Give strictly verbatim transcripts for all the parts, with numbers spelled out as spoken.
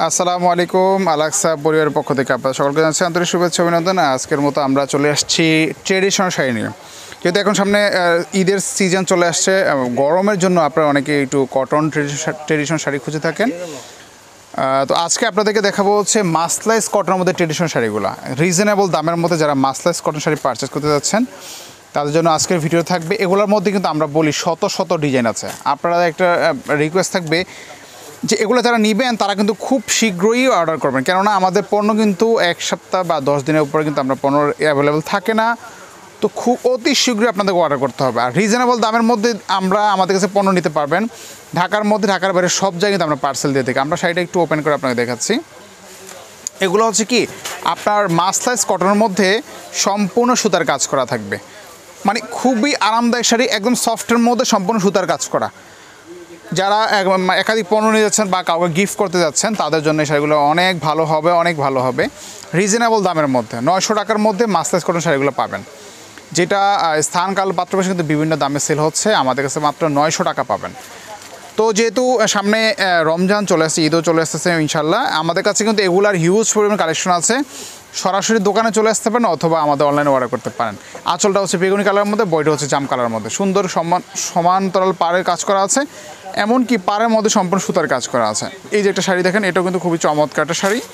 আসসালামু আলাইকুম আল-আকসা পরিবারের পক্ষ থেকে আপনাদের সকলকে জানাচ্ছি আন্তরিক শুভেচ্ছা অভিনন্দন। আজকের মতো আমরা চলে আসছি ট্রেডিশনাল শাড়ি নিয়ে। যেহেতু এখন সামনে ঈদের সিজন চলে আসছে, গরমের জন্য আপনারা অনেকে একটু কটন ট্রেডিশনাল শাড়ি খুঁজে থাকেন। তো আজকে আপনাদেরকে দেখাবো হচ্ছে মাসলাইজ কটনের মধ্যে ট্রেডিশনাল শাড়িগুলো রিজনেবল দামের মধ্যে। যারা মাসলাইজ কটন শাড়ি পারচেস করতে যাচ্ছেন তাদের জন্য আজকের ভিডিও থাকবে। এগুলোর মধ্যে কিন্তু আমরা বলি শত শত ডিজাইন আছে। আপনারা একটা রিকোয়েস্ট থাকবে যে এগুলো যারা নেবেন তারা কিন্তু খুব শীঘ্রই অর্ডার করবেন, কেননা আমাদের পণ্য কিন্তু এক সপ্তাহ বা দশ দিনের উপরে কিন্তু আমরা পণ্য অ্যাভেলেবেল থাকে না। তো খুব অতি শীঘ্রই আপনাদেরকে অর্ডার করতে হবে। আর রিজনেবল দামের মধ্যে আমরা আমাদের কাছে পণ্য নিতে পারবেন। ঢাকার মধ্যে, ঢাকার বাইরে সব জায়গায় কিন্তু আমরা পার্সেল দিয়ে থাকি। আমরা শাড়িটা একটু ওপেন করে আপনাকে দেখাচ্ছি। এগুলো হচ্ছে কি আপনার মাসলাইজ কটনের মধ্যে সম্পূর্ণ সুতার কাজ করা থাকবে, মানে খুবই আরামদায়ক শাড়ি, একদম সফটের মধ্যে সম্পূর্ণ সুতার কাজ করা। যারা একাধিক পণ্য নিয়ে যাচ্ছেন বা কাউকে গিফট করতে যাচ্ছেন তাদের জন্য এই শাড়িগুলো অনেক ভালো হবে, অনেক ভালো হবে। রিজনেবল দামের মধ্যে নয়শো টাকার মধ্যে মাসলাইজ কটন শাড়িগুলো পাবেন, যেটা স্থানকাল পাত্রপাশে কিন্তু বিভিন্ন দামে সেল হচ্ছে, আমাদের কাছে মাত্র নয়শো টাকা পাবেন। তো যেহেতু সামনে রমজান চলে আসছে, ঈদও চলে আসতেছে ইনশাল্লাহ, আমাদের কাছে কিন্তু এগুলার হিউজ পরিমাণ কালেকশন আছে। সরাসরি দোকানে চলে আসতে পারেন অথবা আমাদের অনলাইনে অর্ডার করতে পারেন। আঁচলটা হচ্ছে বেগুনি কালারের মধ্যে, বইটা হচ্ছে জাম কালারের মধ্যে। সুন্দর সমান সমান্তরাল পাড়ের কাজ করা আছে, এমনকি পাড়ের মধ্যে সম্পূর্ণ সুতার কাজ করা আছে। এই যে একটা শাড়ি দেখেন, এটাও কিন্তু খুবই চমৎকার একটা শাড়ি।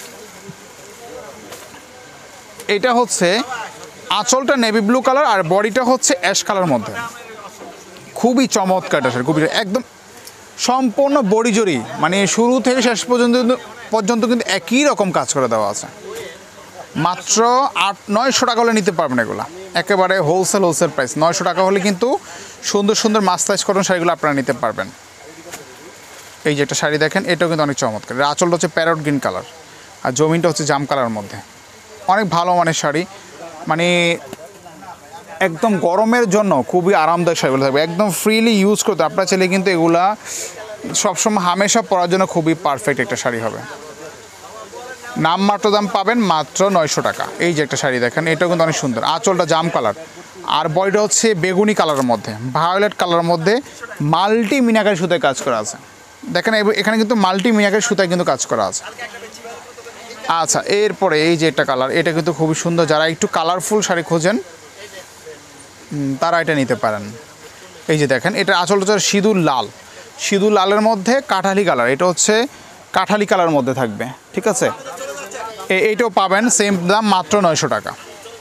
এটা হচ্ছে আঁচলটা নেভি ব্লু কালার আর বডিটা হচ্ছে অ্যাশ কালার মধ্যে। খুবই চমৎকার একটা শাড়ি, খুবই একদম সম্পূর্ণ বডি জড়ি, মানে শুরু থেকে শেষ পর্যন্ত পর্যন্ত কিন্তু একই রকম কাজ করে দেওয়া আছে। মাত্র আট নয়শো টাকা হলে নিতে পারবেন এগুলো, একেবারে হোলসেল হোলসেল প্রাইস। নয়শো টাকা হলে কিন্তু সুন্দর সুন্দর মাসলাইজ কটন শাড়িগুলো আপনারা নিতে পারবেন। এই যে একটা শাড়ি দেখেন, এটাও কিন্তু অনেক চমৎকার। আঁচলটা হচ্ছে প্যারট গ্রিন কালার আর জমিনটা হচ্ছে জাম কালারের মধ্যে। অনেক ভালো মানের শাড়ি, মানে একদম গরমের জন্য খুবই আরামদায়ক শাড়িগুলো থাকবে, একদম ফ্রিলি ইউজ করতে আপনারা চাইলে কিন্তু এগুলা সবসময় হামেশা পরার জন্য খুবই পারফেক্ট একটা শাড়ি হবে। নামমাত্র দাম পাবেন মাত্র নয়শো টাকা। এই যে একটা শাড়ি দেখেন, এটাও কিন্তু অনেক সুন্দর। আঁচলটা জাম কালার আর বডিটা হচ্ছে বেগুনি কালারের মধ্যে, ভায়োলেট কালারের মধ্যে মাল্টি মিনাকারি সুতায় কাজ করা আছে। দেখেন এখানে কিন্তু মাল্টি মিনাকারি সুতায় কিন্তু কাজ করা আছে। আচ্ছা, এরপরে এই যে একটা কালার, এটা কিন্তু খুবই সুন্দর। যারা একটু কালারফুল শাড়ি খোঁজেন তারা এটা নিতে পারেন। এই যে দেখেন, এটা আঁচলটা হচ্ছে সিঁদুর লাল, সিঁদুর লালের মধ্যে কাঠালি কালার, এটা হচ্ছে কাঠালি কালার মধ্যে থাকবে, ঠিক আছে। এইটাও পাবেন সেম দাম, মাত্র নয়শো টাকা।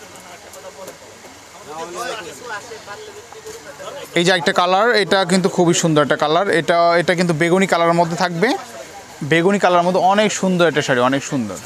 এই যে একটা কালার, এটা কিন্তু খুবই সুন্দর একটা কালার। এটা এটা কিন্তু বেগুনি কালারের মধ্যে থাকবে, বেগুনি কালারের মধ্যে অনেক সুন্দর একটা শাড়ি, অনেক সুন্দর।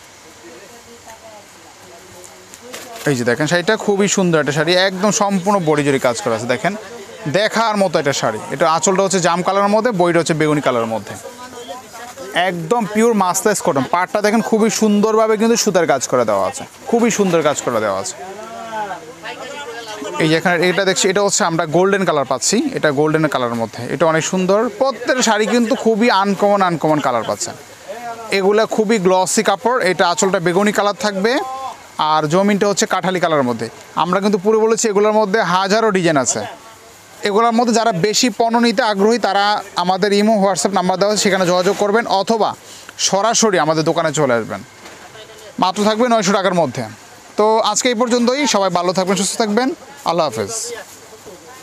এই যে দেখেন শাড়িটা খুবই সুন্দর একটা শাড়ি, একদম সম্পূর্ণ বডি জড়ি কাজ করা আছে। দেখেন দেখার মতো একটা শাড়ি। এটা আঁচলটা হচ্ছে জাম কালারের মধ্যে, বইটা হচ্ছে বেগুনি কালারের মধ্যে, একদম পিওর মাসলাইজ কটন। পাড়টা দেখেন খুবই সুন্দরভাবে কিন্তু সুতার কাজ করে দেওয়া আছে, খুবই সুন্দর কাজ করে দেওয়া আছে। এই যে এখানে এটা দেখছি, এটা হচ্ছে আমরা গোল্ডেন কালার পাচ্ছি, এটা গোল্ডেন কালারের মধ্যে, এটা অনেক সুন্দর। প্রত্যেকটা শাড়ি কিন্তু খুবই আনকমন আনকমন কালার পাচ্ছেন। এগুলো খুবই গ্লসি কাপড়। এটা আঁচলটা বেগুনি কালার থাকবে আর জমিনটা হচ্ছে কাঠালি কালারের মধ্যে। আমরা কিন্তু পুরো বলেছি এগুলোর মধ্যে হাজারো ডিজাইন আছে। এগুলোর মধ্যে যারা বেশি পণ্য নিতে আগ্রহী তারা আমাদের ইমো হোয়াটসঅ্যাপ নাম্বার দেওয়া আছে, সেখানে যোগাযোগ করবেন অথবা সরাসরি আমাদের দোকানে চলে আসবেন। মাত্র থাকবে নয়শো টাকার মধ্যে। তো আজকে এই পর্যন্তই। সবাই ভালো থাকবেন, সুস্থ থাকবেন। আল্লাহ হাফেজ।